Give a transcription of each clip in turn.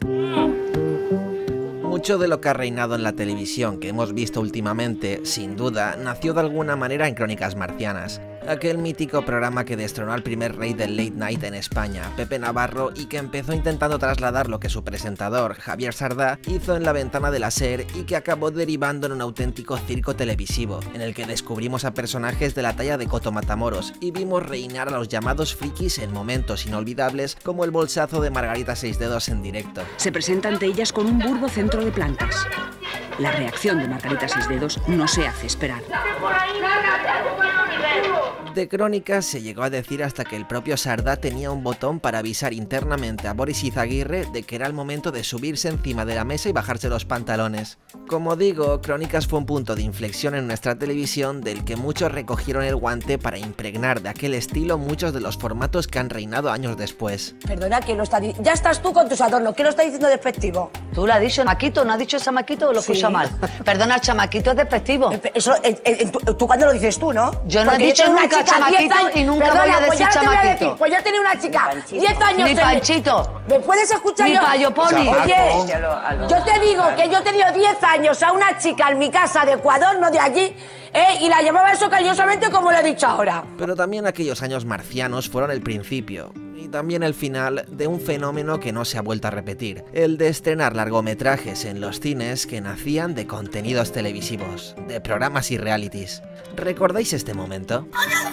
Mucho de lo que ha reinado en la televisión que hemos visto últimamente, sin duda, nació de alguna manera en Crónicas Marcianas, aquel mítico programa que destronó al primer rey del late night en España, Pepe Navarro, y que empezó intentando trasladar lo que su presentador, Javier Sardá, hizo en La Ventana de la SER y que acabó derivando en un auténtico circo televisivo, en el que descubrimos a personajes de la talla de Coto Matamoros y vimos reinar a los llamados frikis en momentos inolvidables como el bolsazo de Margarita Seisdedos en directo. Se presenta ante ellas con un burdo centro de plantas. La reacción de Margarita Seisdedos no se hace esperar. De Crónicas se llegó a decir hasta que el propio Sardá tenía un botón para avisar internamente a Boris Izaguirre de que era el momento de subirse encima de la mesa y bajarse los pantalones. Como digo, Crónicas fue un punto de inflexión en nuestra televisión del que muchos recogieron el guante para impregnar de aquel estilo muchos de los formatos que han reinado años después. Perdona, ¿quién lo está diciendo? Ya estás tú con tus adornos, ¿quién lo está diciendo despectivo? Tú lo has dicho, Maquito, ¿no has dicho chamaquito o lo escucha mal? Perdona, chamaquito es despectivo. Eso, tú cuando lo dices tú, ¿no? Yo no he dicho nunca chamaquito y nunca voy a decir chamaquito. Pues ya tenía una chica, 10 años. Ni Panchito. ¿Me puedes escuchar? Ni Payoponi. Oye, yo te digo que yo he tenido 10 años a una chica en mi casa de Ecuador, no de allí, y la llamaba eso cariñosamente como lo he dicho ahora. Pero también aquellos años marcianos fueron el principio, y también el final de un fenómeno que no se ha vuelto a repetir, el de estrenar largometrajes en los cines que nacían de contenidos televisivos, de programas y realities. ¿Recordáis este momento?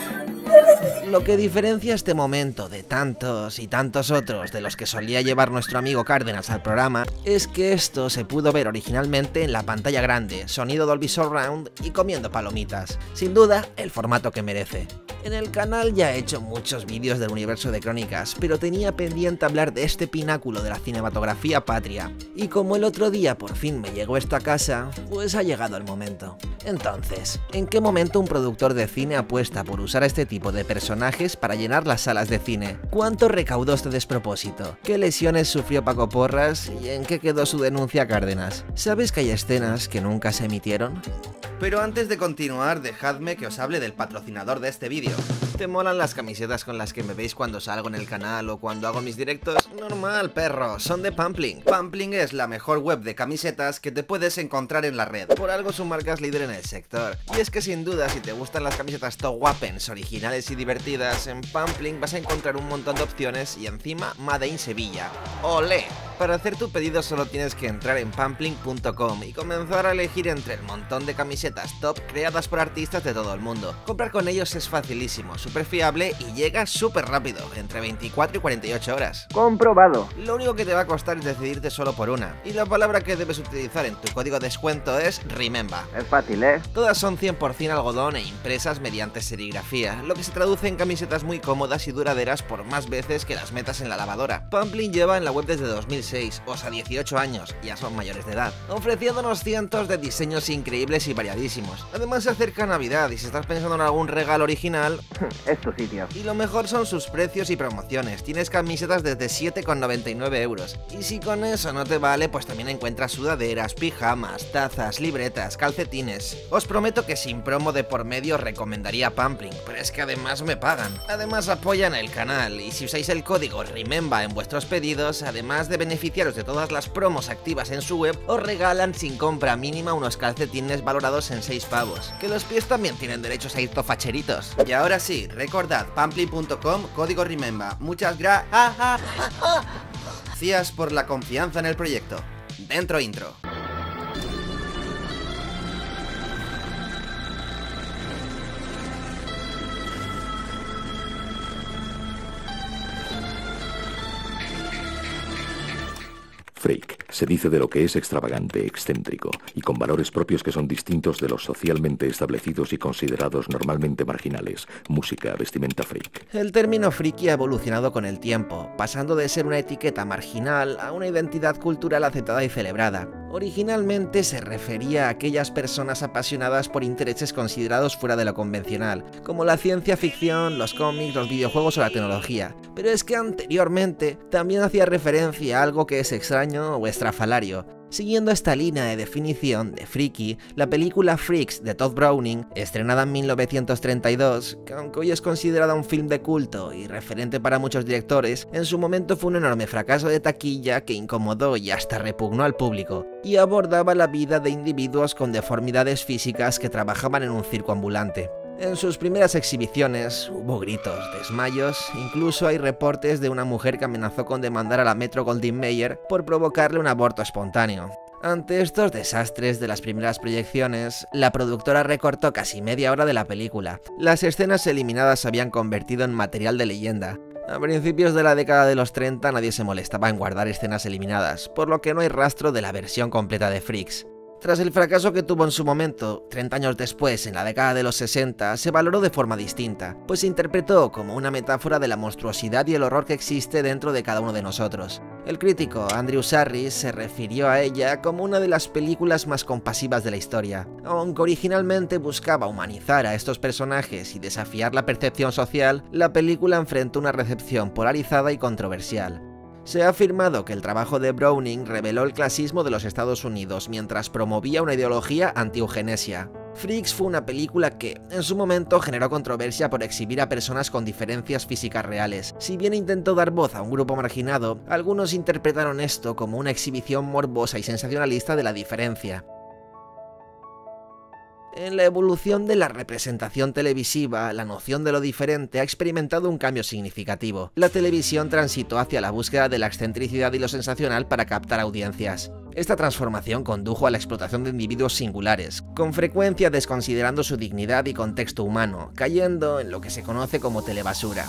Lo que diferencia este momento de tantos y tantos otros de los que solía llevar nuestro amigo Cárdenas al programa es que esto se pudo ver originalmente en la pantalla grande, sonido Dolby Surround y comiendo palomitas. Sin duda, el formato que merece. En el canal ya he hecho muchos vídeos del universo de Crónicas, pero tenía pendiente hablar de este pináculo de la cinematografía patria. Y como el otro día por fin me llegó esta casa, pues ha llegado el momento. Entonces, ¿en qué momento un productor de cine apuesta por usar a este tipo de personajes para llenar las salas de cine? ¿Cuánto recaudó este despropósito? ¿Qué lesiones sufrió Paco Porras? ¿Y en qué quedó su denuncia a Cárdenas? ¿Sabes que hay escenas que nunca se emitieron? Pero antes de continuar, dejadme que os hable del patrocinador de este vídeo. ¿Te molan las camisetas con las que me veis cuando salgo en el canal o cuando hago mis directos? Normal, perro, son de Pampling. Pampling es la mejor web de camisetas que te puedes encontrar en la red. Por algo su marca es líder en el sector. Y es que sin duda, si te gustan las camisetas top guapens, originales y divertidas, en Pampling vas a encontrar un montón de opciones y encima Made in Sevilla. ¡Olé! Para hacer tu pedido solo tienes que entrar en pampling.com y comenzar a elegir entre el montón de camisetas top creadas por artistas de todo el mundo. Comprar con ellos es facilísimo, súper fiable y llega súper rápido, entre 24 y 48 horas. ¡Comprobado! Lo único que te va a costar es decidirte solo por una. Y la palabra que debes utilizar en tu código de descuento es REMEMBER. Es fácil, ¿eh? Todas son 100% algodón e impresas mediante serigrafía, lo que se traduce en camisetas muy cómodas y duraderas por más veces que las metas en la lavadora. Pampling lleva en la web desde 2006, o sea 18 años, ya son mayores de edad, ofreciéndonos cientos de diseños increíbles y variadísimos. Además se acerca Navidad y si estás pensando en algún regalo original, es tu sitio. Y lo mejor son sus precios y promociones, tienes camisetas desde 7,99 euros. Y si con eso no te vale, pues también encuentras sudaderas, pijamas, tazas, libretas, calcetines. Os prometo que sin promo de por medio recomendaría Pampling, pero es que además me pagan. Además apoyan el canal y si usáis el código REMEMBER en vuestros pedidos, además de beneficiaros de todas las promos activas en su web, os regalan sin compra mínima unos calcetines valorados en 6 pavos. Que los pies también tienen derechos a ir tofacheritos. Y ahora sí, recordad, pampling.com, código REMEMBER. Muchas gracias por la confianza en el proyecto. Dentro intro. Freak se dice de lo que es extravagante, excéntrico y con valores propios que son distintos de los socialmente establecidos y considerados normalmente marginales. Música, vestimenta freak. El término friki ha evolucionado con el tiempo, pasando de ser una etiqueta marginal a una identidad cultural aceptada y celebrada. Originalmente se refería a aquellas personas apasionadas por intereses considerados fuera de lo convencional, como la ciencia ficción, los cómics, los videojuegos o la tecnología. Pero es que anteriormente también hacía referencia a algo que es extraño o estrafalario, Siguiendo esta línea de definición de friki, la película Freaks de Todd Browning, estrenada en 1932, que aunque hoy es considerada un film de culto y referente para muchos directores, en su momento fue un enorme fracaso de taquilla que incomodó y hasta repugnó al público, y abordaba la vida de individuos con deformidades físicas que trabajaban en un circo ambulante. En sus primeras exhibiciones hubo gritos, desmayos, incluso hay reportes de una mujer que amenazó con demandar a la Metro-Goldwyn-Mayer por provocarle un aborto espontáneo. Ante estos desastres de las primeras proyecciones, la productora recortó casi media hora de la película. Las escenas eliminadas se habían convertido en material de leyenda. A principios de la década de los 30 nadie se molestaba en guardar escenas eliminadas, por lo que no hay rastro de la versión completa de Freaks. Tras el fracaso que tuvo en su momento, 30 años después, en la década de los 60, se valoró de forma distinta, pues se interpretó como una metáfora de la monstruosidad y el horror que existe dentro de cada uno de nosotros. El crítico Andrew Sarris se refirió a ella como una de las películas más compasivas de la historia. Aunque originalmente buscaba humanizar a estos personajes y desafiar la percepción social, la película enfrentó una recepción polarizada y controversial. Se ha afirmado que el trabajo de Browning reveló el clasismo de los Estados Unidos mientras promovía una ideología anti-eugenesia. Freaks fue una película que, en su momento, generó controversia por exhibir a personas con diferencias físicas reales. Si bien intentó dar voz a un grupo marginado, algunos interpretaron esto como una exhibición morbosa y sensacionalista de la diferencia. En la evolución de la representación televisiva, la noción de lo diferente ha experimentado un cambio significativo. La televisión transitó hacia la búsqueda de la excentricidad y lo sensacional para captar audiencias. Esta transformación condujo a la explotación de individuos singulares, con frecuencia desconsiderando su dignidad y contexto humano, cayendo en lo que se conoce como telebasura.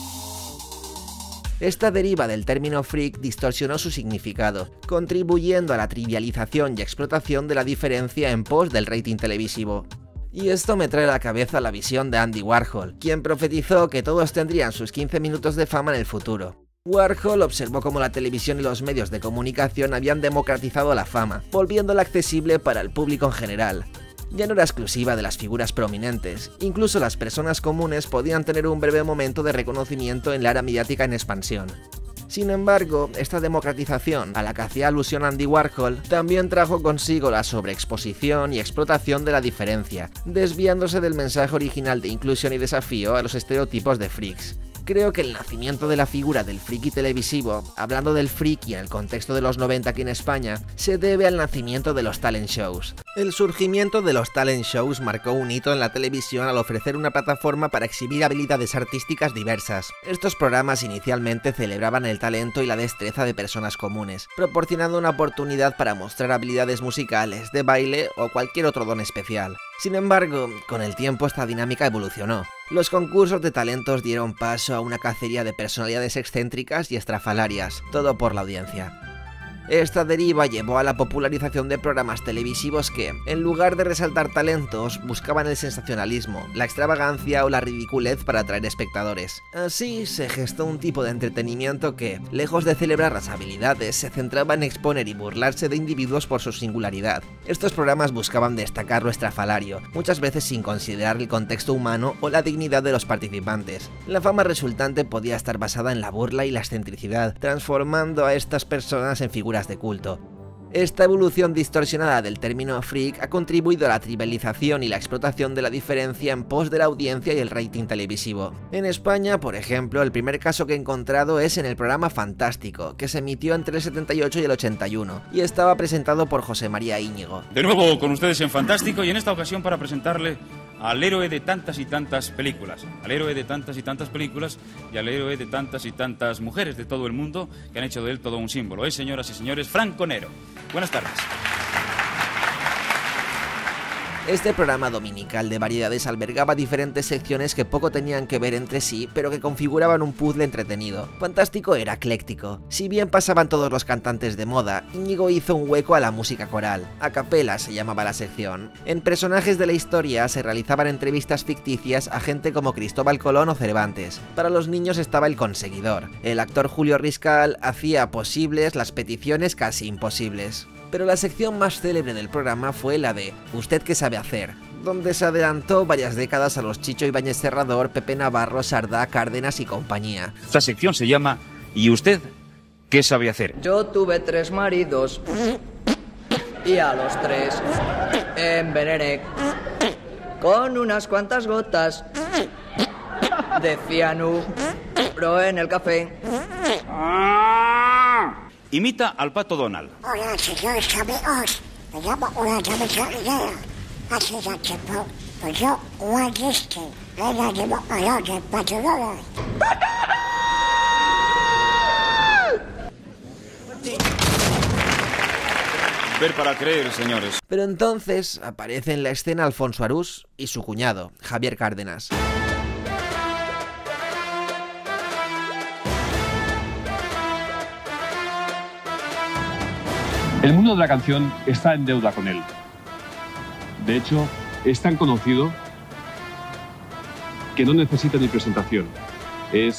Esta deriva del término freak distorsionó su significado, contribuyendo a la trivialización y explotación de la diferencia en pos del rating televisivo. Y esto me trae a la cabeza la visión de Andy Warhol, quien profetizó que todos tendrían sus 15 minutos de fama en el futuro. Warhol observó cómo la televisión y los medios de comunicación habían democratizado la fama, volviéndola accesible para el público en general. Ya no era exclusiva de las figuras prominentes, incluso las personas comunes podían tener un breve momento de reconocimiento en la era mediática en expansión. Sin embargo, esta democratización, a la que hacía alusión Andy Warhol, también trajo consigo la sobreexposición y explotación de la diferencia, desviándose del mensaje original de inclusión y desafío a los estereotipos de freaks. Creo que el nacimiento de la figura del friki televisivo, hablando del friki en el contexto de los 90 aquí en España, se debe al nacimiento de los talent shows. El surgimiento de los talent shows marcó un hito en la televisión al ofrecer una plataforma para exhibir habilidades artísticas diversas. Estos programas inicialmente celebraban el talento y la destreza de personas comunes, proporcionando una oportunidad para mostrar habilidades musicales, de baile o cualquier otro don especial. Sin embargo, con el tiempo esta dinámica evolucionó. Los concursos de talentos dieron paso a una cacería de personalidades excéntricas y estrafalarias, todo por la audiencia. Esta deriva llevó a la popularización de programas televisivos que, en lugar de resaltar talentos, buscaban el sensacionalismo, la extravagancia o la ridiculez para atraer espectadores. Así se gestó un tipo de entretenimiento que, lejos de celebrar las habilidades, se centraba en exponer y burlarse de individuos por su singularidad. Estos programas buscaban destacar lo estrafalario, muchas veces sin considerar el contexto humano o la dignidad de los participantes. La fama resultante podía estar basada en la burla y la excentricidad, transformando a estas personas en figuras de culto. Esta evolución distorsionada del término freak ha contribuido a la trivialización y la explotación de la diferencia en pos de la audiencia y el rating televisivo. En España, por ejemplo, el primer caso que he encontrado es en el programa Fantástico, que se emitió entre el 78 y el 81, y estaba presentado por José María Íñigo. De nuevo con ustedes en Fantástico, y en esta ocasión para presentarle al héroe de tantas y tantas películas, al héroe de tantas y tantas películas y al héroe de tantas y tantas mujeres de todo el mundo que han hecho de él todo un símbolo. Señoras y señores, Franco Nero. Buenas tardes. Este programa dominical de variedades albergaba diferentes secciones que poco tenían que ver entre sí, pero que configuraban un puzzle entretenido. Fantástico era ecléctico. Si bien pasaban todos los cantantes de moda, Íñigo hizo un hueco a la música coral. A capela se llamaba la sección. En personajes de la historia se realizaban entrevistas ficticias a gente como Cristóbal Colón o Cervantes. Para los niños estaba El Conseguidor. El actor Julio Riscal hacía posibles las peticiones casi imposibles. Pero la sección más célebre del programa fue la de ¿Usted qué sabe hacer?, donde se adelantó varias décadas a los Chicho Ibáñez Serrador, Pepe Navarro, Sardá, Cárdenas y compañía. Esta sección se llama ¿Y usted qué sabe hacer? Yo tuve 3 maridos. y a los 3 envenené con unas cuantas gotas de cianuro en el café. Imita al pato Donald. Hola, señores amigos. Me llamo una idea. Hace ya tiempo que yo no existe. Era de Montreal, de pato Donald. Ver para creer, señores. Pero entonces aparece en la escena Alfonso Arús y su cuñado, Javier Cárdenas. El mundo de la canción está en deuda con él. De hecho, es tan conocido que no necesita ni presentación. Es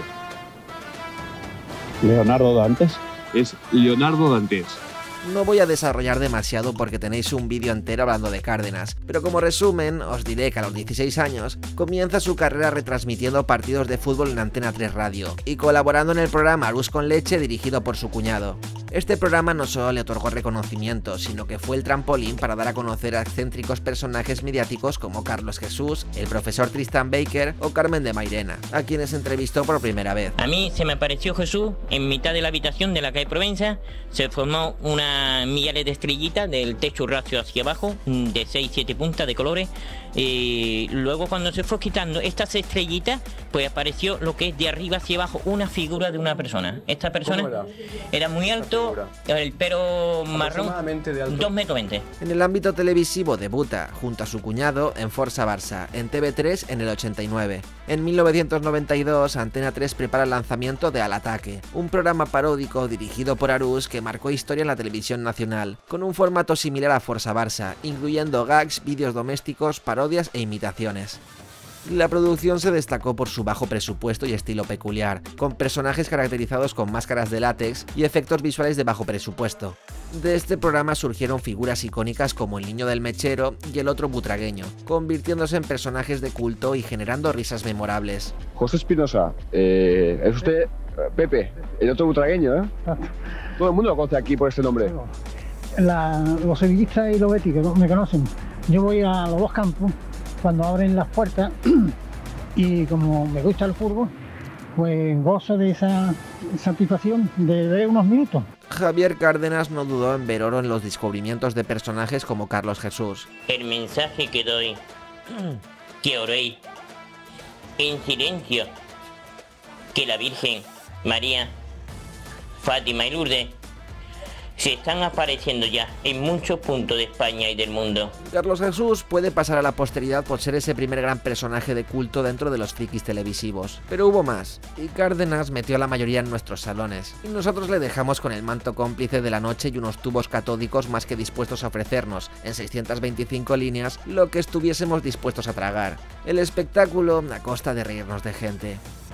Leonardo Dantes. Es Leonardo Dantes. No voy a desarrollar demasiado porque tenéis un vídeo entero hablando de Cárdenas, pero como resumen os diré que a los 16 años comienza su carrera retransmitiendo partidos de fútbol en Antena 3 Radio y colaborando en el programa Arús con Leche dirigido por su cuñado. Este programa no solo le otorgó reconocimiento, sino que fue el trampolín para dar a conocer a excéntricos personajes mediáticos como Carlos Jesús, el profesor Tristan Baker o Carmen de Mairena, a quienes entrevistó por primera vez. A mí se me apareció Jesús en mitad de la habitación de la calle Provenza, se formó una millares de estrellitas del techo racio hacia abajo, de 6-7 puntas de colores, y luego cuando se fue quitando estas estrellitas, pues apareció lo que es de arriba hacia abajo una figura de una persona. Esta persona era muy alto, el pelo marrón, 2,20 metros. En el ámbito televisivo debuta, junto a su cuñado, en Forza Barça, en TV3 en el 89. En 1992, Antena 3 prepara el lanzamiento de Al Ataque, un programa paródico dirigido por Arús que marcó historia en la televisión nacional, con un formato similar a Forza Barça, incluyendo gags, vídeos domésticos, parodias e imitaciones. La producción se destacó por su bajo presupuesto y estilo peculiar, con personajes caracterizados con máscaras de látex y efectos visuales de bajo presupuesto. De este programa surgieron figuras icónicas como el niño del mechero y el otro butragueño, convirtiéndose en personajes de culto y generando risas memorables. José Espinosa, es usted Pepe, el otro butragueño, ¿eh? Todo el mundo lo conoce aquí por este nombre. Los sevillistas y los betis me conocen. Yo voy a los dos campos cuando abren las puertas y como me gusta el fútbol, pues gozo de esa satisfacción de ver unos minutos. Javier Cárdenas no dudó en ver oro en los descubrimientos de personajes como Carlos Jesús. El mensaje que doy, que oréis en silencio, que la Virgen, María, Fátima y Lourdes se están apareciendo ya en muchos puntos de España y del mundo. Carlos Jesús puede pasar a la posteridad por ser ese primer gran personaje de culto dentro de los frikis televisivos. Pero hubo más, y Cárdenas metió a la mayoría en nuestros salones, y nosotros le dejamos con el manto cómplice de la noche y unos tubos catódicos más que dispuestos a ofrecernos, en 625 líneas, lo que estuviésemos dispuestos a tragar. El espectáculo a costa de reírnos de gente.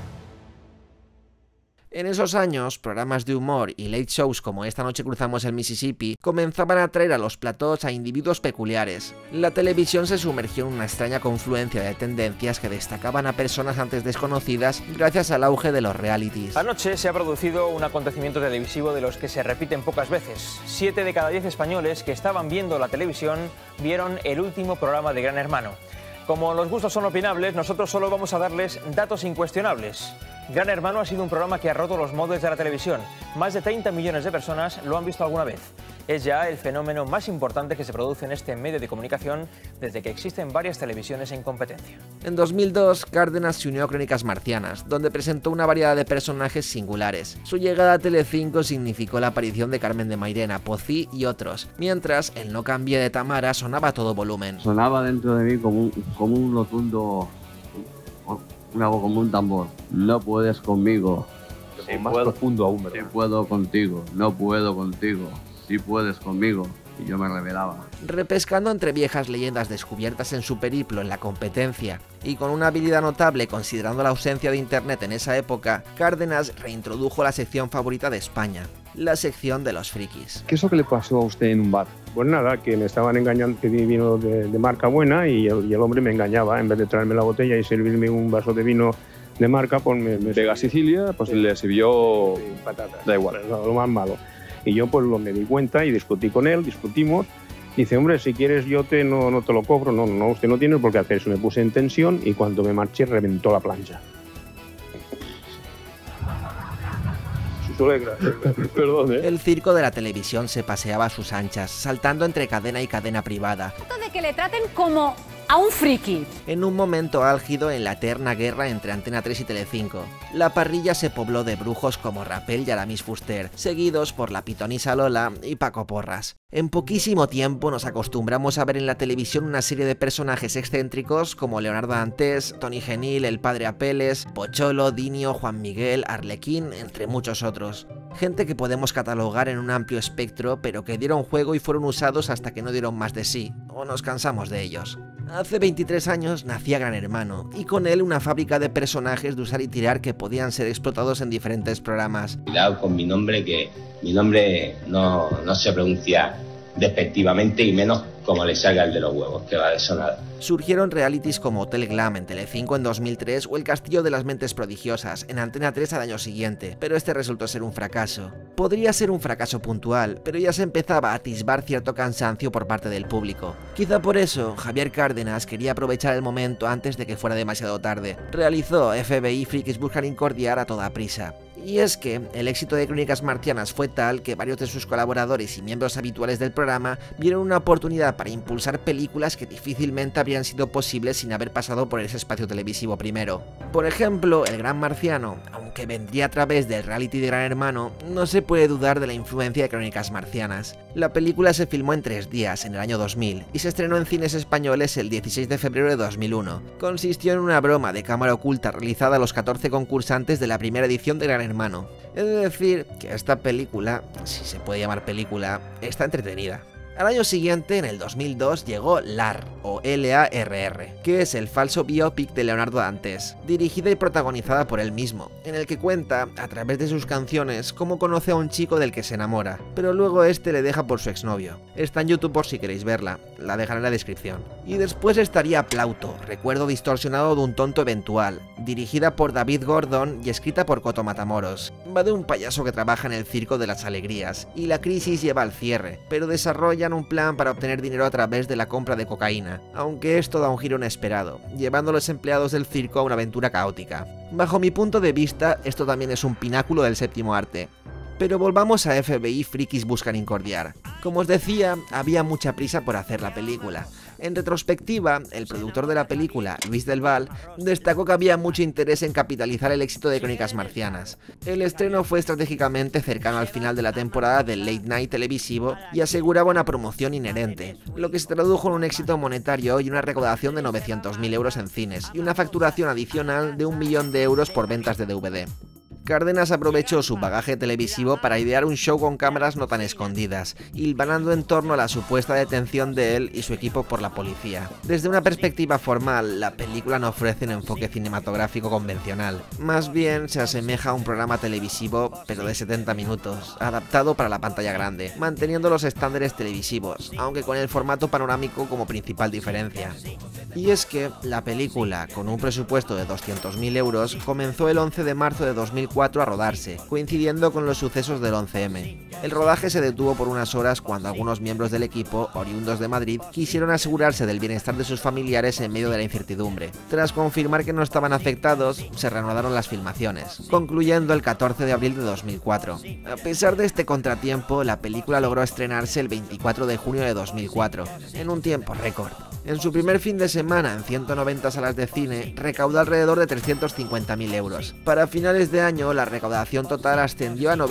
En esos años, programas de humor y late shows como Esta noche cruzamos el Mississippi comenzaban a traer a los platós a individuos peculiares. La televisión se sumergió en una extraña confluencia de tendencias que destacaban a personas antes desconocidas gracias al auge de los realities. Anoche se ha producido un acontecimiento televisivo de los que se repiten pocas veces. 7 de cada 10 españoles que estaban viendo la televisión vieron el último programa de Gran Hermano. Como los gustos son opinables, nosotros solo vamos a darles datos incuestionables. Gran Hermano ha sido un programa que ha roto los moldes de la televisión. Más de 30 millones de personas lo han visto alguna vez. Es ya el fenómeno más importante que se produce en este medio de comunicación desde que existen varias televisiones en competencia. En 2002, Cárdenas se unió a Crónicas Marcianas, donde presentó una variedad de personajes singulares. Su llegada a Telecinco significó la aparición de Carmen de Mairena, Pocí y otros, mientras el No cambie de Tamara sonaba a todo volumen. Sonaba dentro de mí como un rotundo... una voz como un tambor. No puedes conmigo. Sí, más profundo aún, ¿verdad? Sí puedo contigo. No puedo contigo. Sí puedes conmigo. Y yo me rebelaba. Repescando entre viejas leyendas descubiertas en su periplo en la competencia y con una habilidad notable considerando la ausencia de internet en esa época, Cárdenas reintrodujo la sección favorita de España, la sección de los frikis. ¿Qué es lo que le pasó a usted en un bar? Pues nada, que me estaban engañando, que vino de marca buena y el hombre me engañaba. En vez de traerme la botella y servirme un vaso de vino de marca, pues me de Gas Sicilia, pues le sirvió patatas. Da igual. Lo más malo. Y yo pues me di cuenta y discutimos. Dice, hombre, si quieres yo no te lo cobro. No, usted no tiene por qué hacer eso. Me puse en tensión y cuando me marché reventó la plancha. Perdón, ¿eh? El circo de la televisión se paseaba a sus anchas, saltando entre cadena y cadena privada. De que le traten como a un friki. En un momento álgido en la eterna guerra entre Antena 3 y Telecinco, la parrilla se pobló de brujos como Rapel y Aramis Fuster, seguidos por la pitonisa Lola y Paco Porras. En poquísimo tiempo nos acostumbramos a ver en la televisión una serie de personajes excéntricos como Leonardo Dantes, Tony Genil, el padre Apeles, Pocholo, Dinio, Juan Miguel, Arlequín, entre muchos otros. Gente que podemos catalogar en un amplio espectro, pero que dieron juego y fueron usados hasta que no dieron más de sí, o nos cansamos de ellos. Hace 23 años nacía Gran Hermano, y con él una fábrica de personajes de usar y tirar que podían ser explotados en diferentes programas. Cuidado con mi nombre, que mi nombre no se pronuncia despectivamente y menos como le salga el de los huevos, que va de eso nada. Surgieron realities como Hotel Glam en Telecinco en 2003 o El Castillo de las Mentes Prodigiosas en Antena 3 al año siguiente, pero este resultó ser un fracaso. Podría ser un fracaso puntual, pero ya se empezaba a atisbar cierto cansancio por parte del público. Quizá por eso, Javier Cárdenas quería aprovechar el momento antes de que fuera demasiado tarde. Realizó FBI Frikis Buscan Incordiar a toda prisa. Y es que el éxito de Crónicas Marcianas fue tal que varios de sus colaboradores y miembros habituales del programa vieron una oportunidad para impulsar películas que difícilmente habrían sido posibles sin haber pasado por ese espacio televisivo primero. Por ejemplo, El Gran Marciano, aunque vendría a través del reality de Gran Hermano, no se puede dudar de la influencia de Crónicas Marcianas. La película se filmó en 3 días, en el año 2000, y se estrenó en cines españoles el 16 de febrero de 2001. Consistió en una broma de cámara oculta realizada a los 14 concursantes de la primera edición de Gran Hermano. He de decir que esta película, si se puede llamar película, está entretenida. Al año siguiente, en el 2002, llegó LARR, o L-A-R-R, que es el falso biopic de Leonardo Dantes, dirigida y protagonizada por él mismo, en el que cuenta, a través de sus canciones, cómo conoce a un chico del que se enamora, pero luego este le deja por su exnovio. Está en YouTube por si queréis verla, la dejaré en la descripción. Y después estaría Plauto, recuerdo distorsionado de un tonto eventual, dirigida por David Gordon y escrita por Coto Matamoros. Va de un payaso que trabaja en el Circo de las Alegrías, y la crisis lleva al cierre, pero desarrolla un plan para obtener dinero a través de la compra de cocaína, aunque esto da un giro inesperado, llevando a los empleados del circo a una aventura caótica. Bajo mi punto de vista, esto también es un pináculo del séptimo arte. Pero volvamos a FBI Frikis Buscan Incordiar. Como os decía, había mucha prisa por hacer la película. En retrospectiva, el productor de la película, Luis Del Val, destacó que había mucho interés en capitalizar el éxito de Crónicas Marcianas. El estreno fue estratégicamente cercano al final de la temporada del late night televisivo y aseguraba una promoción inherente, lo que se tradujo en un éxito monetario y una recaudación de 900.000 euros en cines, y una facturación adicional de 1 millón de euros por ventas de DVD. Cárdenas aprovechó su bagaje televisivo para idear un show con cámaras no tan escondidas, hilvanando en torno a la supuesta detención de él y su equipo por la policía. Desde una perspectiva formal, la película no ofrece un enfoque cinematográfico convencional. Más bien se asemeja a un programa televisivo, pero de 70 minutos, adaptado para la pantalla grande, manteniendo los estándares televisivos, aunque con el formato panorámico como principal diferencia. Y es que la película, con un presupuesto de 200.000 euros, comenzó el 11 de marzo de 2004 a rodarse, coincidiendo con los sucesos del 11M. El rodaje se detuvo por unas horas cuando algunos miembros del equipo, oriundos de Madrid, quisieron asegurarse del bienestar de sus familiares en medio de la incertidumbre. Tras confirmar que no estaban afectados, se reanudaron las filmaciones, concluyendo el 14 de abril de 2004. A pesar de este contratiempo, la película logró estrenarse el 24 de junio de 2004, en un tiempo récord. En su primer fin de semana, en 190 salas de cine, recaudó alrededor de 350.000 euros. Para finales de año, la recaudación total ascendió a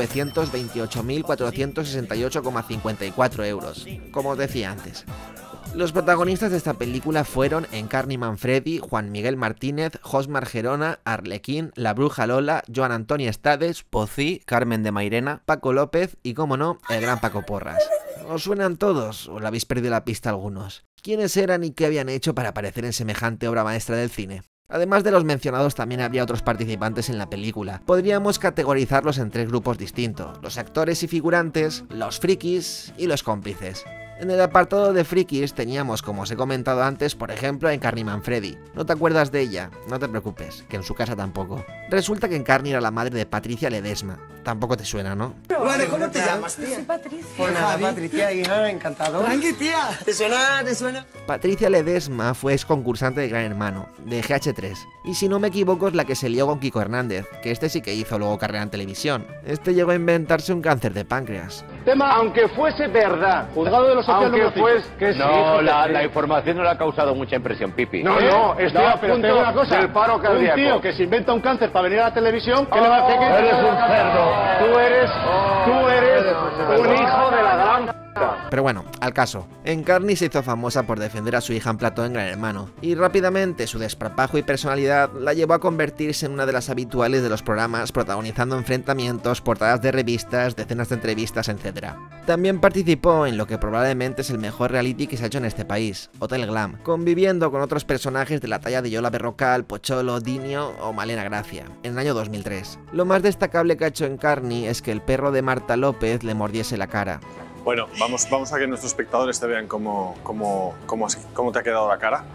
928.468,54 euros, como os decía antes. Los protagonistas de esta película fueron Encarni Manfredi, Juan Miguel Martínez, Josmar Gerona, Arlequín, La Bruja Lola, Joan Antoni Estades, Pocí, Carmen de Mairena, Paco López y, como no, el gran Paco Porras. ¿Os suenan todos o le habéis perdido la pista a algunos? ¿Quiénes eran y qué habían hecho para aparecer en semejante obra maestra del cine? Además de los mencionados, también habría otros participantes en la película. Podríamos categorizarlos en 3 grupos distintos: los actores y figurantes, los frikis y los cómplices. En el apartado de frikis teníamos, como os he comentado antes, por ejemplo, a Encarni Manfredi. ¿No te acuerdas de ella? No te preocupes, que en su casa tampoco. Resulta que Encarni era la madre de Patricia Ledesma, tampoco te suena, ¿no? Bueno, ¿cómo te llamas, tía? Soy Patricia. Hola, Patricia, hija, encantado. Tranqui, tía. ¿Te suena? ¿Te suena? Patricia Ledesma fue exconcursante de Gran Hermano, de GH3, y si no me equivoco es la que se lió con Kiko Hernández, que este sí que hizo luego carrera en televisión. Este llegó a inventarse un cáncer de páncreas. Tema, aunque fuese verdad, juzgado de los sociales no, la información no le ha causado mucha impresión, Pipi. No, estoy a punto una cosa, del paro cardíaco. Un tío que se inventa un cáncer para venir a la televisión, ¿qué le va a hacer? Eres un cerdo. Tú eres un hijo de la gran... Pero bueno, al caso. Encarni se hizo famosa por defender a su hija en plató en Gran Hermano, y rápidamente su desparpajo y personalidad la llevó a convertirse en una de las habituales de los programas, protagonizando enfrentamientos, portadas de revistas, decenas de entrevistas, etc. También participó en lo que probablemente es el mejor reality que se ha hecho en este país, Hotel Glam, conviviendo con otros personajes de la talla de Yola Berrocal, Pocholo, Dinio o Malena Gracia, en el año 2003. Lo más destacable que ha hecho Encarni es que el perro de Marta López le mordiese la cara. Bueno, vamos a que nuestros espectadores te vean cómo te ha quedado la cara.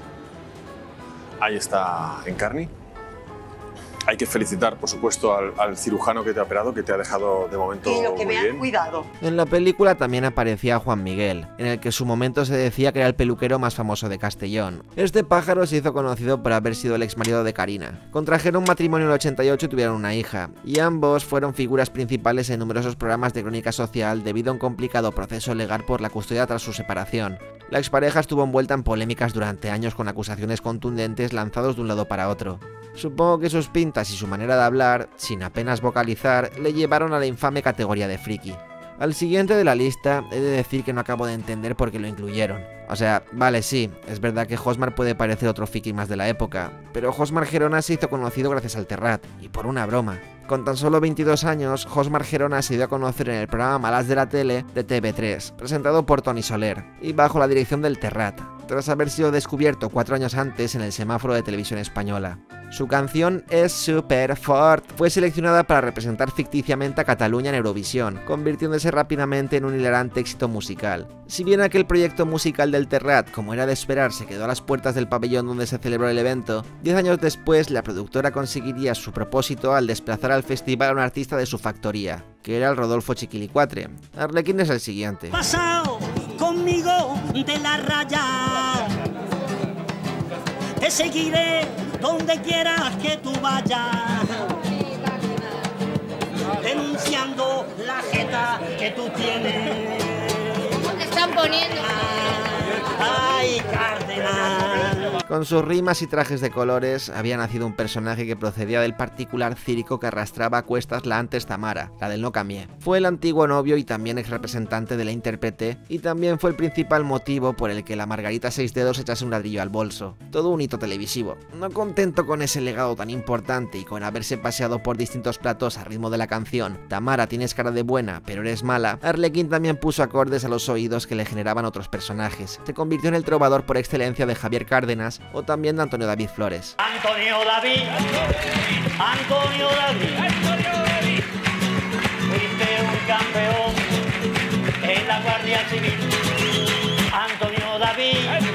Ahí está Encarni. Hay que felicitar, por supuesto, al cirujano que te ha operado, que te ha dejado de momento y lo que muy vean, bien. cuidado. En la película también aparecía Juan Miguel, en el que en su momento se decía que era el peluquero más famoso de Castellón. Este pájaro se hizo conocido por haber sido el exmarido de Karina. Contrajeron matrimonio en el 88 y tuvieron una hija, y ambos fueron figuras principales en numerosos programas de crónica social debido a un complicado proceso legal por la custodia tras su separación. La expareja estuvo envuelta en polémicas durante años con acusaciones contundentes lanzados de un lado para otro. Supongo que sus pintas y su manera de hablar, sin apenas vocalizar, le llevaron a la infame categoría de friki. Al siguiente de la lista, he de decir que no acabo de entender por qué lo incluyeron. O sea, vale, sí, es verdad que Josmar puede parecer otro friki más de la época, pero Josmar Gerona se hizo conocido gracias al Terrat, y por una broma. Con tan solo 22 años, Josmar Gerona se dio a conocer en el programa Malas de la Tele de TV3, presentado por Toni Soler, y bajo la dirección del Terrat, tras haber sido descubierto 4 años antes en el semáforo de televisión española. Su canción Es Super Fort fue seleccionada para representar ficticiamente a Cataluña en Eurovisión, convirtiéndose rápidamente en un hilarante éxito musical. Si bien aquel proyecto musical del Terrat, como era de esperar, se quedó a las puertas del pabellón donde se celebró el evento, 10 años después la productora conseguiría su propósito al desplazar al festival a un artista de su factoría, que era el Rodolfo Chiquilicuatre. Arlequín es el siguiente. Pasao conmigo de la raya, te seguiré donde quieras que tú vayas, denunciando la jeta que tú tienes. ¿Cómo te están poniendo? Ay, Cárdenas. Con sus rimas y trajes de colores, había nacido un personaje que procedía del particular círico que arrastraba a cuestas la antes Tamara, la del No Cambié. Fue el antiguo novio y también ex representante de la intérprete, y también fue el principal motivo por el que la Margarita Seis Dedos echase un ladrillo al bolso. Todo un hito televisivo. No contento con ese legado tan importante y con haberse paseado por distintos platos a ritmo de la canción Tamara, tienes cara de buena, pero eres mala, Arlequín también puso acordes a los oídos que le generaban otros personajes. Se convirtió en el trovador por excelencia de Javier Cárdenas o también de Antonio David Flores. Antonio David, fuiste un campeón en la Guardia Civil. Antonio David.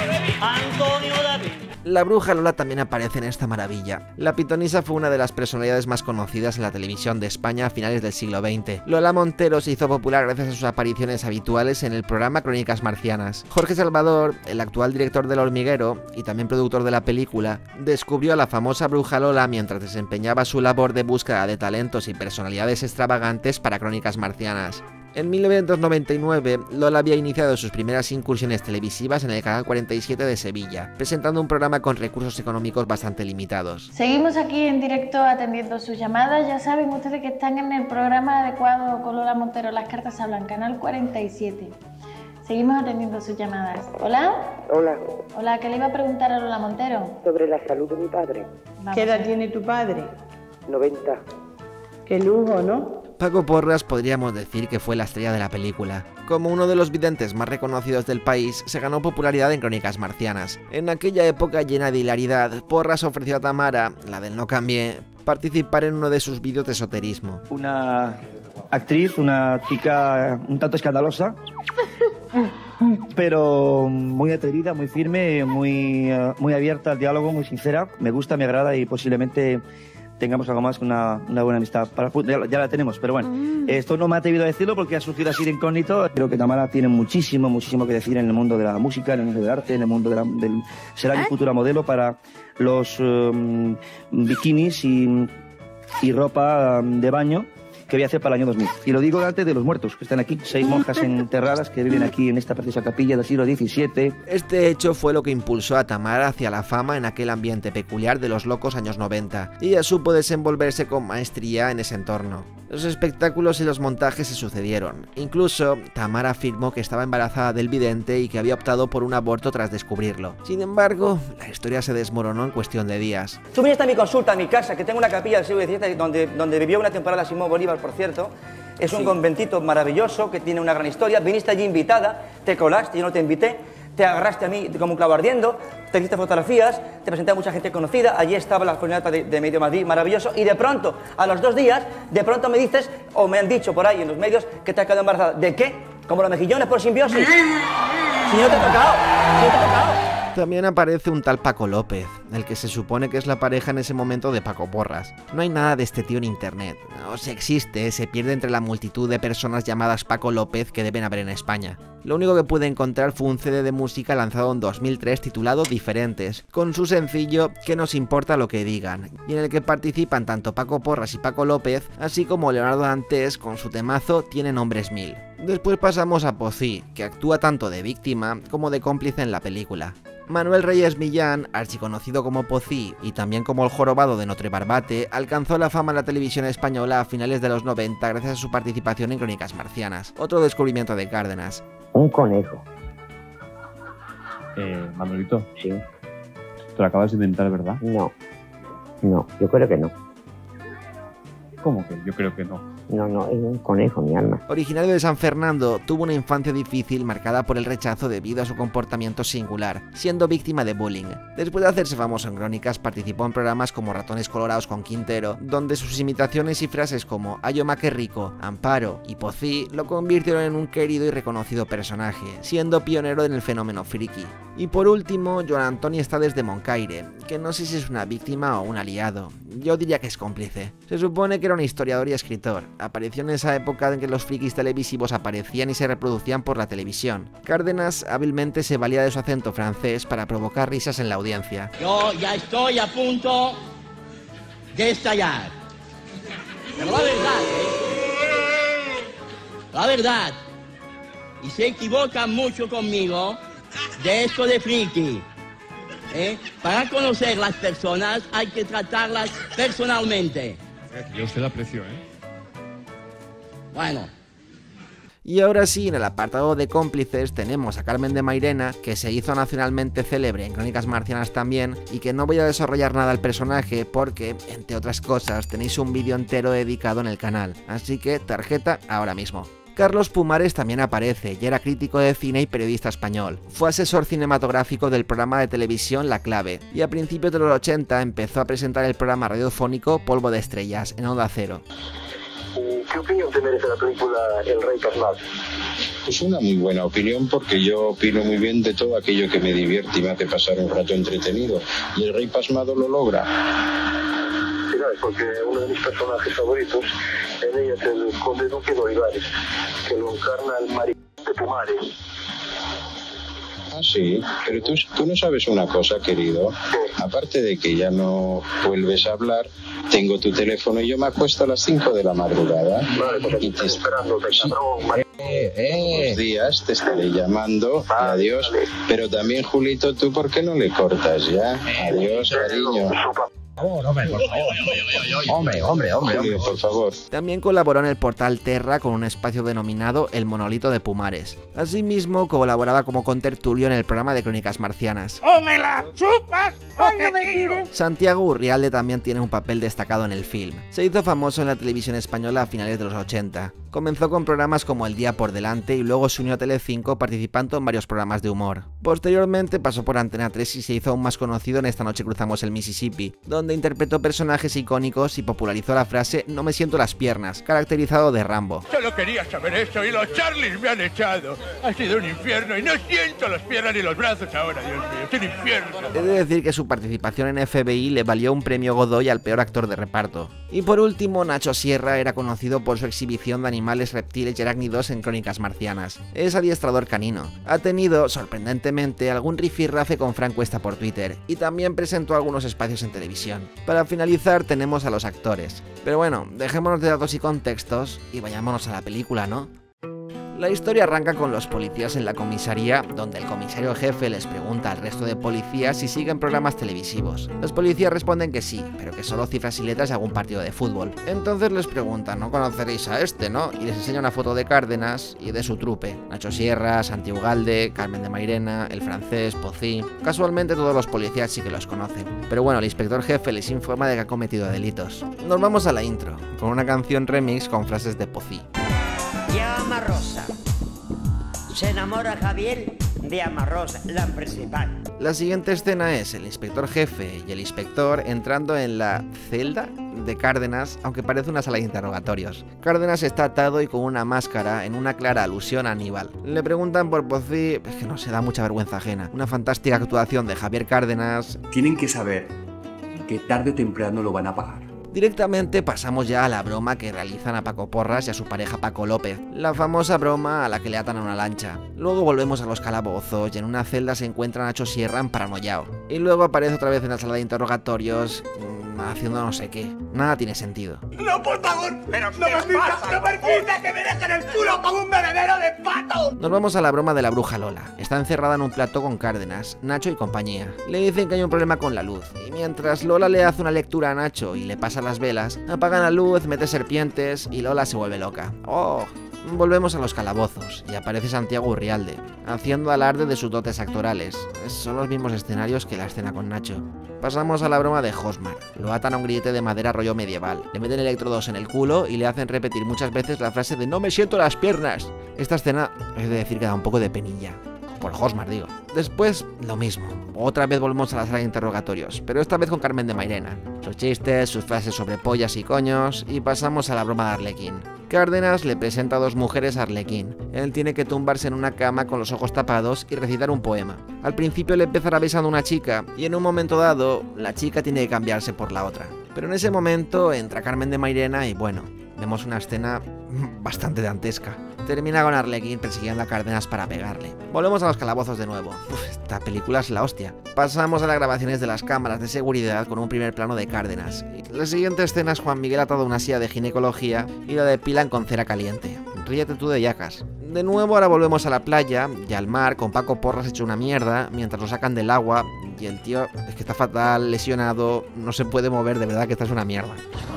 La bruja Lola también aparece en esta maravilla. La pitonisa fue una de las personalidades más conocidas en la televisión de España a finales del siglo XX. Lola Montero se hizo popular gracias a sus apariciones habituales en el programa Crónicas Marcianas. Jorge Salvador, el actual director del Hormiguero y también productor de la película, descubrió a la famosa bruja Lola mientras desempeñaba su labor de búsqueda de talentos y personalidades extravagantes para Crónicas Marcianas. En 1999, Lola había iniciado sus primeras incursiones televisivas en el Canal 47 de Sevilla, presentando un programa con recursos económicos bastante limitados. Seguimos aquí en directo atendiendo sus llamadas. Ya saben ustedes que están en el programa adecuado con Lola Montero, Las Cartas Hablan, Canal 47. Seguimos atendiendo sus llamadas. ¿Hola? Hola. Hola, ¿qué le iba a preguntar a Lola Montero? Sobre la salud de mi padre. ¿Qué edad tiene tu padre? 90. Qué lujo, ¿no? Paco Porras podríamos decir que fue la estrella de la película. Como uno de los videntes más reconocidos del país, se ganó popularidad en Crónicas Marcianas. En aquella época llena de hilaridad, Porras ofreció a Tamara, la del No Cambié, participar en uno de sus vídeos de esoterismo. Una actriz, una chica un tanto escandalosa, pero muy atrevida, muy firme, muy abierta al diálogo, muy sincera. Me gusta, me agrada y posiblemente tengamos algo más que una buena amistad. Ya la tenemos, pero bueno, esto no me he atrevido a decirlo porque ha surgido así de incógnito. Creo que Tamara tiene muchísimo que decir en el mundo de la música, en el mundo del arte, en el mundo del... Será mi futura modelo para los bikinis y ropa de baño que voy a hacer para el año 2000. Y lo digo delante de los muertos que están aquí, 6 monjas enterradas que viven aquí en esta preciosa capilla del siglo XVII. Este hecho fue lo que impulsó a Tamara hacia la fama en aquel ambiente peculiar de los locos años 90, y ella supo desenvolverse con maestría en ese entorno. Los espectáculos y los montajes se sucedieron. Incluso, Tamara afirmó que estaba embarazada del vidente y que había optado por un aborto tras descubrirlo. Sin embargo, la historia se desmoronó en cuestión de días. Tú viniste a mi consulta, a mi casa, que tengo una capilla del siglo XVII donde vivió una temporada Simón Bolívar, por cierto. Es un conventito maravilloso que tiene una gran historia. Viniste allí invitada, te colaste, yo no te invité. Te agarraste a mí como un clavo ardiendo, te hiciste fotografías, te presenté a mucha gente conocida, allí estaba la coronata de Medio Madrid, maravilloso, y de pronto, a los 2 días, de pronto me dices, o me han dicho por ahí en los medios, que te has quedado embarazada. ¿De qué? ¿Como los mejillones por simbiosis? Si no te he tocado, si no te he tocado. También aparece un tal Paco López, el que se supone que es la pareja en ese momento de Paco Porras. No hay nada de este tío en internet, o si existe, se pierde entre la multitud de personas llamadas Paco López que deben haber en España. Lo único que pude encontrar fue un CD de música lanzado en 2003 titulado Diferentes, con su sencillo Que nos importa lo que digan, y en el que participan tanto Paco Porras y Paco López, así como Leonardo Dantes con su temazo Tiene nombres 1000. Después pasamos a Pocí, que actúa tanto de víctima como de cómplice en la película. Manuel Reyes Millán, archiconocido como Pocí y también como el jorobado de Notre Barbate, alcanzó la fama en la televisión española a finales de los 90 gracias a su participación en Crónicas Marcianas, otro descubrimiento de Cárdenas. Un conejo. Manuelito. Sí. ¿Te lo acabas de inventar, verdad? No, yo creo que no. ¿Cómo que yo creo que no? No, es un conejo, mi alma. Originario de San Fernando, tuvo una infancia difícil marcada por el rechazo debido a su comportamiento singular, siendo víctima de bullying. Después de hacerse famoso en Crónicas, participó en programas como Ratones Colorados con Quintero, donde sus imitaciones y frases como Ayo ma que rico, Amparo y Pocí lo convirtieron en un querido y reconocido personaje, siendo pionero en el fenómeno friki. Y por último, Joan Antoni Estades de Moncaire, que no sé si es una víctima o un aliado. Yo diría que es cómplice. Se supone que era un historiador y escritor. Apareció en esa época en que los frikis televisivos aparecían y se reproducían por la televisión. Cárdenas hábilmente se valía de su acento francés para provocar risas en la audiencia. Yo ya estoy a punto de estallar. Pero la verdad, la verdad, y se equivocan mucho conmigo de esto de friki. Para conocer las personas hay que tratarlas personalmente. Yo usted la aprecio, Bueno. Y ahora sí, en el apartado de cómplices tenemos a Carmen de Mairena, que se hizo nacionalmente célebre en Crónicas Marcianas también, y que no voy a desarrollar nada al personaje porque, entre otras cosas, tenéis un vídeo entero dedicado en el canal, así que tarjeta ahora mismo. Carlos Pumares también aparece y era crítico de cine y periodista español. Fue asesor cinematográfico del programa de televisión La Clave y a principios de los 80 empezó a presentar el programa radiofónico Polvo de Estrellas en Onda Cero. ¿Qué opinión te merece la película El Rey Pasmado? Es una muy buena opinión porque yo opino muy bien de todo aquello que me divierte y me hace pasar un rato entretenido. Y El Rey Pasmado lo logra. Sí, ¿sabes? Porque uno de mis personajes favoritos en ella es el Conde Duque de Olivares, que lo encarna el maricón de Pumares. Ah, sí, pero tú no sabes una cosa, querido. Aparte de que ya no vuelves a hablar, tengo tu teléfono y yo me acuesto a las 5 de la madrugada. Vale, pues y te esperando, cabrón. Unos días te estaré llamando. Adiós. Pero también, Julito, ¿tú por qué no le cortas ya? Adiós, cariño. Hombre, por favor. Julio, por favor. También colaboró en el portal Terra con un espacio denominado El Monolito de Pumares. Asimismo, colaboraba como contertulio en el programa de Crónicas Marcianas. ¡O me la chupas o me tires! Santiago Urrialde también tiene un papel destacado en el film. Se hizo famoso en la televisión española a finales de los 80. Comenzó con programas como El Día por Delante y luego se unió a Telecinco participando en varios programas de humor. Posteriormente pasó por Antena 3 y se hizo aún más conocido en Esta noche cruzamos el Mississippi, donde interpretó personajes icónicos y popularizó la frase "no me siento las piernas", caracterizado de Rambo. Solo quería saber eso y los Charlies me han echado. Ha sido un infierno y no siento las piernas ni los brazos ahora, Dios mío, es un infierno. He de decir que su participación en FBI le valió un premio Godoy al peor actor de reparto. Y por último, Nacho Sierra era conocido por su exhibición de animales, reptiles y arácnidos en Crónicas Marcianas. Es adiestrador canino. Ha tenido, sorprendentemente, algún rifirrafe con Fran Cuesta por Twitter y también presentó algunos espacios en televisión. Para finalizar tenemos a los actores. Pero bueno, dejémonos de datos y contextos y vayámonos a la película, ¿no? La historia arranca con los policías en la comisaría, donde el comisario jefe les pregunta al resto de policías si siguen programas televisivos. Los policías responden que sí, pero que solo cifras y letras de algún partido de fútbol. Entonces les preguntan, ¿no conoceréis a este, no? Y les enseña una foto de Cárdenas y de su trupe. Nacho Sierra, Santi Ugalde, Carmen de Mairena, El Francés, Pocí... Casualmente todos los policías sí que los conocen. Pero bueno, el inspector jefe les informa de que ha cometido delitos. Nos vamos a la intro, con una canción remix con frases de Pocí. Llega Ama Rosa. Se enamora Javier de Ama Rosa, la principal. La siguiente escena es el inspector jefe y el inspector entrando en la celda de Cárdenas, aunque parece una sala de interrogatorios. Cárdenas está atado y con una máscara, en una clara alusión a Aníbal. Le preguntan por Pocí, es que no se da mucha vergüenza ajena. Una fantástica actuación de Javier Cárdenas. Tienen que saber que tarde o temprano lo van a pagar. Directamente pasamos ya a la broma que realizan a Paco Porras y a su pareja Paco López, la famosa broma a la que le atan a una lancha. Luego volvemos a los calabozos y en una celda se encuentra Nacho Sierra emparanoiao. Y luego aparece otra vez en la sala de interrogatorios haciendo no sé qué. Nada tiene sentido. No, por favor, pero no permita que me dejen el culo como un bebedero de pato. Nos vamos a la broma de la bruja Lola. Está encerrada en un plató con Cárdenas, Nacho y compañía. Le dicen que hay un problema con la luz y mientras Lola le hace una lectura a Nacho y le pasa las velas, apagan la luz, mete serpientes y Lola se vuelve loca. ¡Oh! Volvemos a los calabozos y aparece Santiago Urrialde, haciendo alarde de sus dotes actorales. Son los mismos escenarios que la escena con Nacho. Pasamos a la broma de Josmar. Lo atan a un grillete de madera rollo medieval. Le meten electrodos en el culo y le hacen repetir muchas veces la frase de "no me siento las piernas". Esta escena, es de decir, que da un poco de penilla. Por Josmar, digo. Después, lo mismo. Otra vez volvemos a la sala de interrogatorios, pero esta vez con Carmen de Mairena. Sus chistes, sus frases sobre pollas y coños, y pasamos a la broma de Arlequín. Cárdenas le presenta a dos mujeres a Arlequín. Él tiene que tumbarse en una cama con los ojos tapados y recitar un poema. Al principio le empezará besando a una chica, y en un momento dado, la chica tiene que cambiarse por la otra. Pero en ese momento entra Carmen de Mairena y bueno, vemos una escena bastante dantesca. Termina con Arlequín persiguiendo a Cárdenas para pegarle. Volvemos a los calabozos de nuevo. Esta película es la hostia. Pasamos a las grabaciones de las cámaras de seguridad con un primer plano de Cárdenas. La siguiente escena es Juan Miguel atado a una silla de ginecología y lo depilan con cera caliente. Ríete tú de yacas. De nuevo ahora volvemos a la playa y al mar con Paco Porras hecho una mierda mientras lo sacan del agua y el tío es que está fatal, lesionado, no se puede mover, de verdad que esta es una mierda.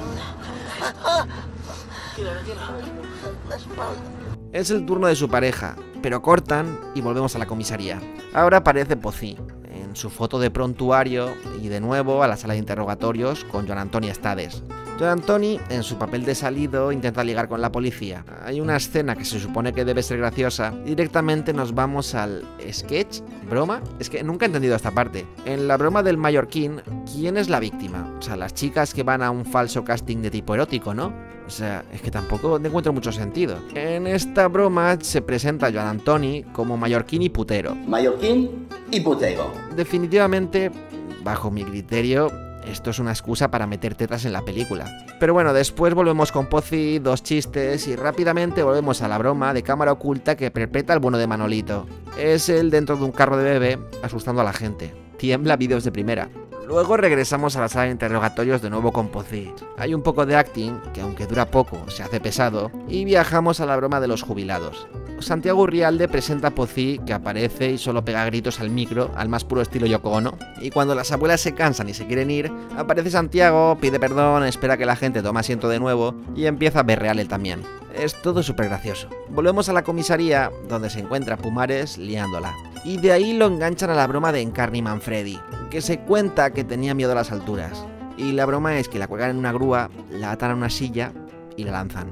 Es el turno de su pareja, pero cortan y volvemos a la comisaría. Ahora aparece Pocí, en su foto de prontuario y de nuevo a la sala de interrogatorios con Joan Antoni Estades. Joan Antoni, en su papel de salido, intenta ligar con la policía. Hay una escena que se supone que debe ser graciosa y directamente nos vamos al sketch, broma. Es que nunca he entendido esta parte. En la broma del mallorquín, ¿quién es la víctima? O sea, las chicas que van a un falso casting de tipo erótico, ¿no? O sea, es que tampoco encuentro mucho sentido. En esta broma se presenta Joan Antoni como mallorquín y putero. Mallorquín y putero. Definitivamente, bajo mi criterio, esto es una excusa para meter tetas en la película. Pero bueno, después volvemos con Pocí, dos chistes y rápidamente volvemos a la broma de cámara oculta que interpreta el bueno de Manolito. Es él dentro de un carro de bebé asustando a la gente. Tiembla vídeos de primera. Luego regresamos a la sala de interrogatorios de nuevo con Pocí. Hay un poco de acting, que aunque dura poco, se hace pesado, y viajamos a la broma de los jubilados. Santiago Urrialde presenta a Pocí, que aparece y solo pega gritos al micro, al más puro estilo Yoko Ono. Y cuando las abuelas se cansan y se quieren ir, aparece Santiago, pide perdón, espera que la gente tome asiento de nuevo y empieza a berrear él también. Es todo súper gracioso. Volvemos a la comisaría, donde se encuentra Pumares liándola. Y de ahí lo enganchan a la broma de Encarni Manfredi, que se cuenta que tenía miedo a las alturas. Y la broma es que la cuelgan en una grúa, la atan a una silla y la lanzan.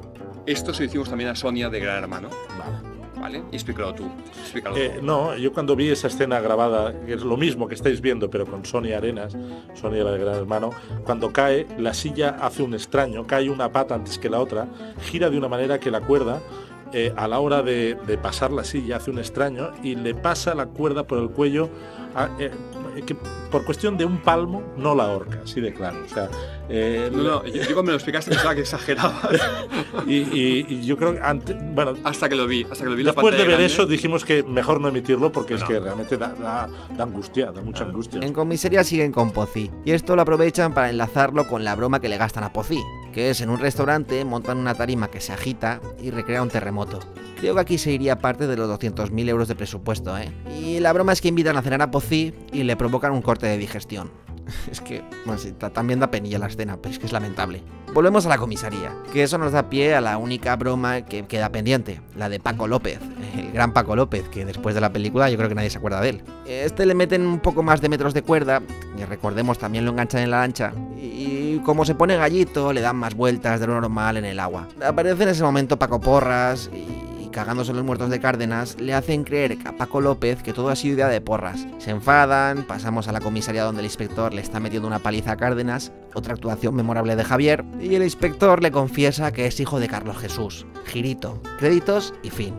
Esto se lo hicimos también a Sonia de Gran Hermano. Vale, y explícalo tú. No, yo cuando vi esa escena grabada, que es lo mismo que estáis viendo, pero con Sonia Arenas, Sonia la de Gran Hermano, cuando cae, la silla hace un extraño, cae una pata antes que la otra, gira de una manera que la cuerda, a la hora de pasar la silla, hace un extraño y le pasa la cuerda por el cuello, que por cuestión de un palmo no la ahorca, así de claro. O sea, yo cuando me lo explicaste pensaba que exagerabas. y yo creo que hasta que lo vi después de ver eso dijimos que mejor no emitirlo porque es que realmente da angustia, da mucha angustia. En comisaría siguen con Pozzi, y esto lo aprovechan para enlazarlo con la broma que le gastan a Pozzi, que es en un restaurante montan una tarima que se agita y recrea un terremoto. Creo que aquí se iría parte de los 200.000 euros de presupuesto, Y la broma es que invitan a cenar a Pozzi y le provocan un corte de digestión. Es que, bueno, sí, también da penilla la escena, pero es que es lamentable. Volvemos a la comisaría, que eso nos da pie a la única broma que queda pendiente, la de Paco López, el gran Paco López, que después de la película yo creo que nadie se acuerda de él. Le meten un poco más de metros de cuerda, y recordemos también lo enganchan en la lancha, y como se pone gallito, le dan más vueltas de lo normal en el agua. Aparece en ese momento Paco Porras y cagándose en los muertos de Cárdenas, le hacen creer a Paco López que todo ha sido idea de Porras. Se enfadan, pasamos a la comisaría donde el inspector le está metiendo una paliza a Cárdenas, otra actuación memorable de Javier, y el inspector le confiesa que es hijo de Carlos Jesús. Girito, créditos y fin.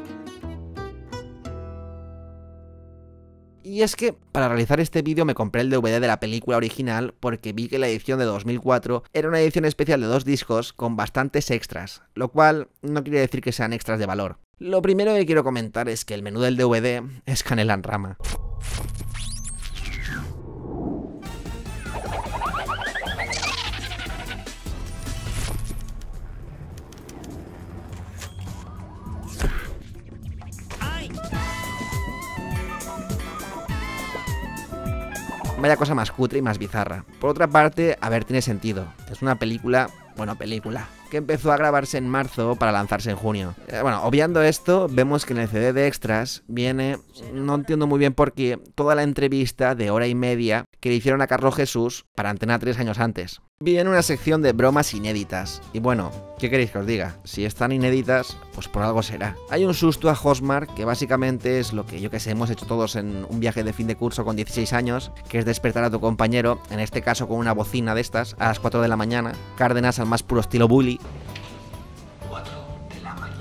Y es que para realizar este vídeo me compré el DVD de la película original porque vi que la edición de 2004 era una edición especial de 2 discos con bastantes extras, lo cual no quiere decir que sean extras de valor. Lo primero que quiero comentar es que el menú del DVD es canela en rama. Vaya cosa más cutre y más bizarra. Por otra parte, a ver, tiene sentido. Es una película, que empezó a grabarse en marzo para lanzarse en junio. Obviando esto, vemos que en el CD de extras viene, no entiendo muy bien por qué, toda la entrevista de 1h30 que le hicieron a Carlos Jesús para Antena 3 años antes. Viene una sección de bromas inéditas. Y bueno, ¿qué queréis que os diga? Si están inéditas, pues por algo será. Hay un susto a Hosmar, que básicamente es lo que yo que sé, hemos hecho todos en un viaje de fin de curso con 16 años, que es despertar a tu compañero, en este caso con una bocina de estas, a las 4 de la mañana. Cárdenas al más puro estilo bully. 4 de la mañana.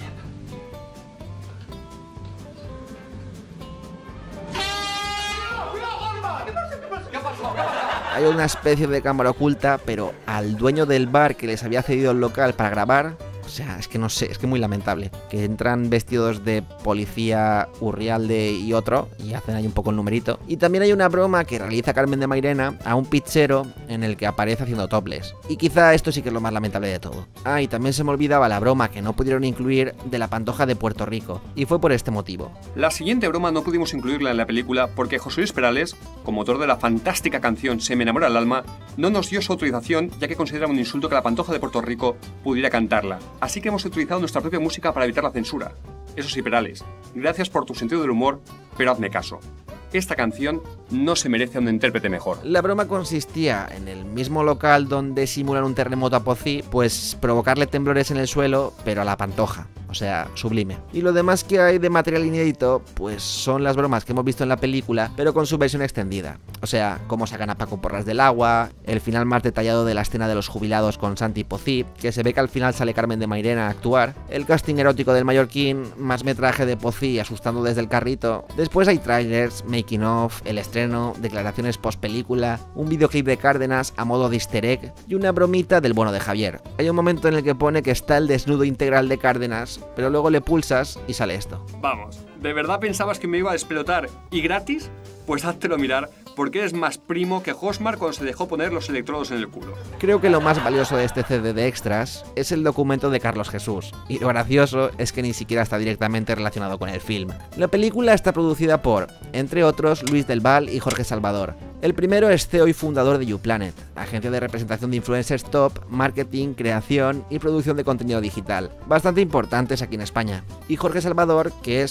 Hay una especie de cámara oculta, pero al dueño del bar que les había cedido el local para grabar, o sea, es que no sé, es que muy lamentable. Que entran vestidos de policía Urrialde y otro, y hacen ahí un poco el numerito. Y también hay una broma que realiza Carmen de Mairena a un pizzero en el que aparece haciendo topless. Y quizá esto sí que es lo más lamentable de todo. Ah, y también se me olvidaba la broma que no pudieron incluir de la Pantoja de Puerto Rico, y fue por este motivo. La siguiente broma no pudimos incluirla en la película porque José Luis Perales, como autor de la fantástica canción Se me enamora el alma, no nos dio su autorización ya que considera un insulto que la Pantoja de Puerto Rico pudiera cantarla. Así que hemos utilizado nuestra propia música para evitar la censura. Eso sí, Perales, gracias por tu sentido del humor, pero hazme caso. Esta canción no se merece a un intérprete mejor. La broma consistía en el mismo local donde simulan un terremoto a Pozzi, pues provocarle temblores en el suelo, pero a la Pantoja. O sea, sublime. Y lo demás que hay de material inédito, pues son las bromas que hemos visto en la película, pero con su versión extendida. O sea, cómo sacan a Paco Porras del agua, el final más detallado de la escena de los jubilados con Santi y Pozzi, que se ve que al final sale Carmen de Mairena a actuar, el casting erótico del mallorquín, más metraje de Pozzi asustando desde el carrito. Después hay trailers, making of, el estreno, declaraciones post película, un videoclip de Cárdenas a modo de easter egg y una bromita del bueno de Javier. Hay un momento en el que pone que está el desnudo integral de Cárdenas, pero luego le pulsas y sale esto. Vamos, ¿de verdad pensabas que me iba a desplotar y gratis? Pues háztelo mirar, porque eres más primo que Hosmar cuando se dejó poner los electrodos en el culo. Creo que lo más valioso de este CD de extras es el documento de Carlos Jesús, y lo gracioso es que ni siquiera está directamente relacionado con el film. La película está producida por, entre otros, Luis del Val y Jorge Salvador. El primero es CEO y fundador de YouPlanet, agencia de representación de influencers top, marketing, creación y producción de contenido digital, bastante importantes aquí en España. Y Jorge Salvador, que es, como os he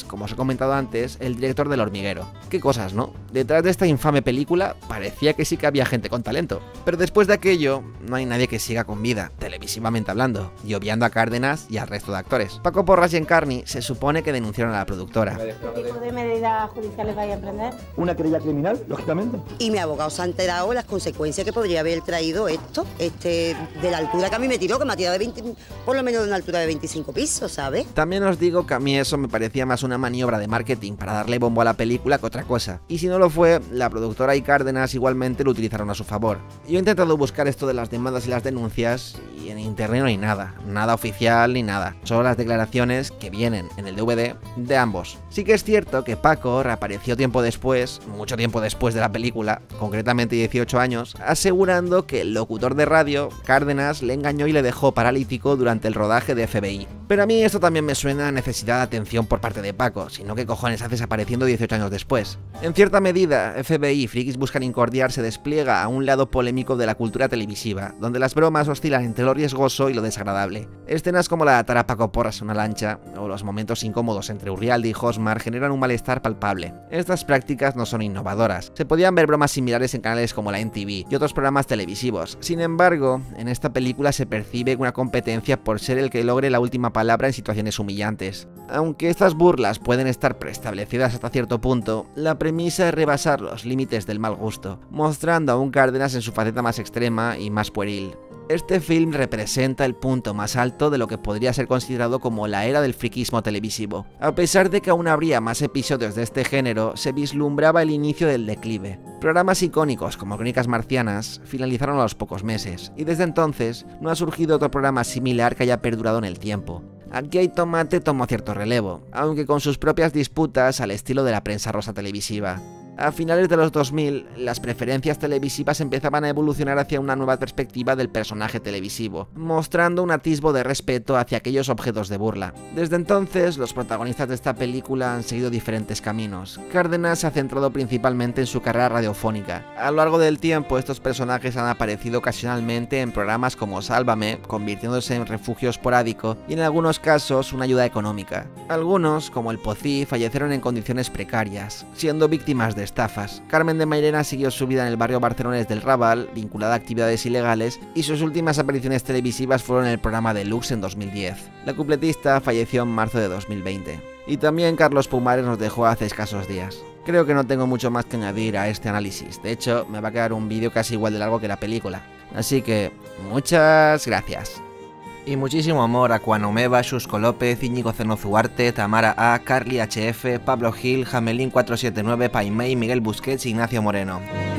comentado antes, el director del Hormiguero. Qué cosas, ¿no? Detrás de esta infame película parecía que sí que había gente con talento. Pero después de aquello, no hay nadie que siga con vida, televisivamente hablando, y obviando a Cárdenas y al resto de actores. Paco Porras y Encarni se supone que denunciaron a la productora. ¿Qué tipo de medidas judiciales vais a emprender? Una querella criminal, lógicamente. Y mi abogado se ha enterado de las consecuencias que podría haber traído esto, de la altura que a mí me tiró, que me ha tirado de 20, por lo menos de una altura de 25 pisos, ¿sabes? También os digo que a mí eso me parecía más una maniobra de marketing para darle bombo a la película que otra cosa. Y si no lo fue, la productora y Cárdenas igualmente lo utilizaron a su favor. Yo he intentado buscar esto de las demandas y las denuncias y en internet no hay nada, nada oficial ni nada. Solo las declaraciones que vienen en el DVD de ambos. Sí que es cierto que Paco reapareció tiempo después, mucho tiempo después de la película, concretamente 18 años, asegurando que el locutor de radio, Cárdenas, le engañó y le dejó paralítico durante el rodaje de FBI. Pero a mí esto también me suena a necesidad de atención por parte de Paco, si no, ¿qué cojones haces apareciendo 18 años después? En cierta medida, FBI y Frikis Buscan Incordiar se despliega a un lado polémico de la cultura televisiva, donde las bromas oscilan entre lo riesgoso y lo desagradable. Escenas como la de atar a Paco Porras en una lancha, o los momentos incómodos entre Urrialde y Hosmar generan un malestar palpable. Estas prácticas no son innovadoras. Se podían ver bromas similares en canales como la NTV y otros programas televisivos. Sin embargo, en esta película se percibe una competencia por ser el que logre la última palabra en situaciones humillantes. Aunque estas burlas pueden estar preestablecidas hasta cierto punto, la premisa es rebasar los límites del mal gusto, mostrando a un Cárdenas en su faceta más extrema y más pueril. Este film representa el punto más alto de lo que podría ser considerado como la era del friquismo televisivo. A pesar de que aún habría más episodios de este género, se vislumbraba el inicio del declive. Programas icónicos como Crónicas Marcianas finalizaron a los pocos meses, y desde entonces no ha surgido otro programa similar que haya perdurado en el tiempo. Aquí hay Tomate tomó cierto relevo, aunque con sus propias disputas al estilo de la prensa rosa televisiva. A finales de los 2000, las preferencias televisivas empezaban a evolucionar hacia una nueva perspectiva del personaje televisivo, mostrando un atisbo de respeto hacia aquellos objetos de burla. Desde entonces, los protagonistas de esta película han seguido diferentes caminos. Cárdenas se ha centrado principalmente en su carrera radiofónica. A lo largo del tiempo, estos personajes han aparecido ocasionalmente en programas como Sálvame, convirtiéndose en refugio esporádico y en algunos casos una ayuda económica. Algunos, como el Pocí, fallecieron en condiciones precarias, siendo víctimas de estafas. Carmen de Mairena siguió su vida en el barrio barcelonés del Raval, vinculada a actividades ilegales, y sus últimas apariciones televisivas fueron en el programa Deluxe en 2010. La cupletista falleció en marzo de 2020. Y también Carlos Pumares nos dejó hace escasos días. Creo que no tengo mucho más que añadir a este análisis. De hecho, me va a quedar un vídeo casi igual de largo que la película. Así que, muchas gracias. Y muchísimo amor a Cuanomeva, Xusco López, Íñigo Zenozuarte, Tamara A, Carly HF, Pablo Gil, Jamelín 479, Paimei, Miguel Busquets y Ignacio Moreno.